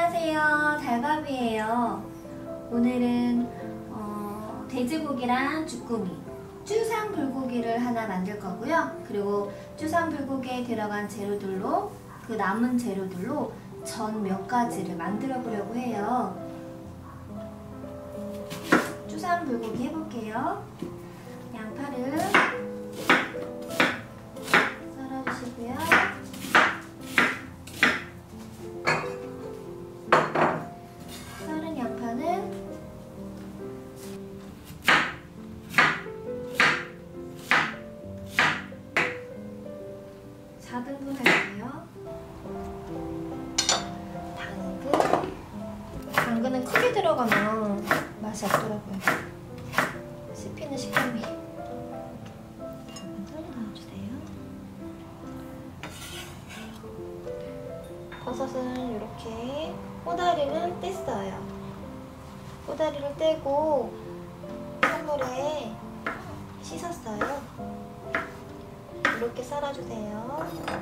안녕하세요, 달밥이에요. 오늘은 돼지고기랑 주꾸미, 쭈삼 불고기를 하나 만들 거고요. 그리고 쭈삼 불고기에 들어간 재료들로, 그 남은 재료들로 전 몇 가지를 만들어 보려고 해요. 쭈삼 불고기 해볼게요. 양파를 썰어주시고요. 썰은 양파는 4등분 할게요. 당근은 크게 들어가면 맛이 없더라고요. 씹히는 식감이. 당근을 넣어주세요. 버섯은 이렇게 꼬다리는 뗐어요. 꼬다리를 떼고 찬물에 씻었어요. 이렇게 썰어주세요.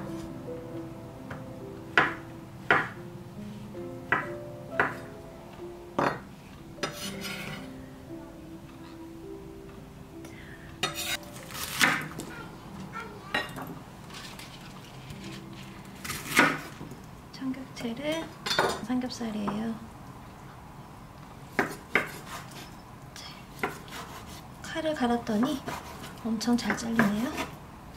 청경채를, 삼겹살이에요. 칼을 갈았더니 엄청 잘 잘리네요.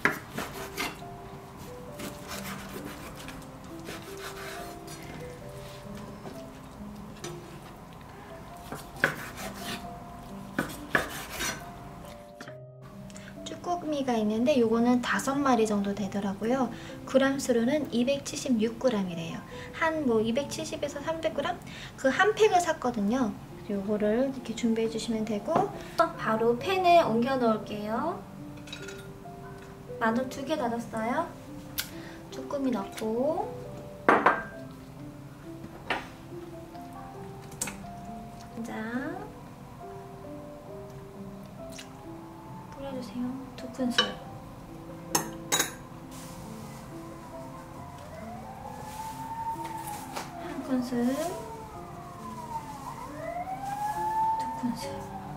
쭈꾸미가 있는데 요거는 5마리 정도 되더라고요. 그램수로는 276g이래요. 한 270에서 300g? 그 한 팩을 샀거든요. 요거를 이렇게 준비해 주시면 되고, 바로 팬에 옮겨 놓을게요. 마늘 2개 닫았어요. 쭈꾸미 넣고, 간장 뿌려주세요. 2큰술. 한 큰술, 2큰술,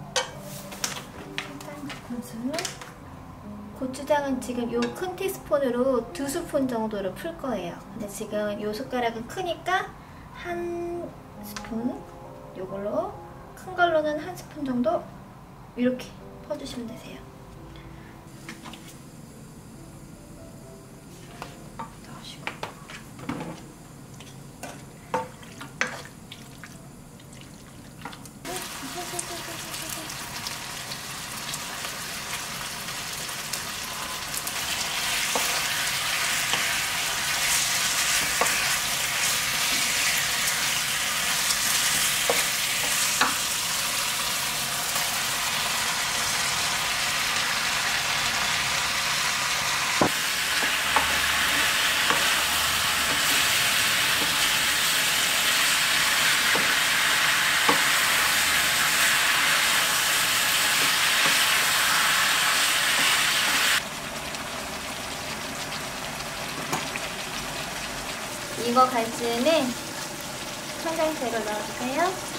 일단 2큰술. 고추장은 지금 요 큰 티스푼으로 2스푼 정도로 풀 거예요. 근데 지금 요 숟가락은 크니까 한 스푼, 요걸로 큰 걸로는 한 스푼 정도 이렇게 퍼주시면 되세요. 넣으시고. 이거 갈 즈음에 청경채를 넣어주세요.